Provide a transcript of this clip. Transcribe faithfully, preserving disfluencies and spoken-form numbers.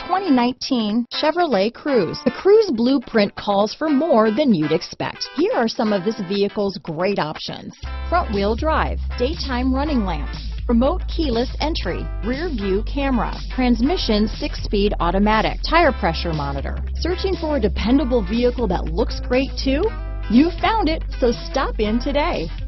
twenty nineteen Chevrolet Cruze. The Cruze blueprint calls for more than you'd expect. Here are some of this vehicle's great options: front-wheel drive, daytime running lamps, remote keyless entry, rear view camera, transmission six-speed automatic, tire pressure monitor. Searching for a dependable vehicle that looks great too? You found it, so stop in today.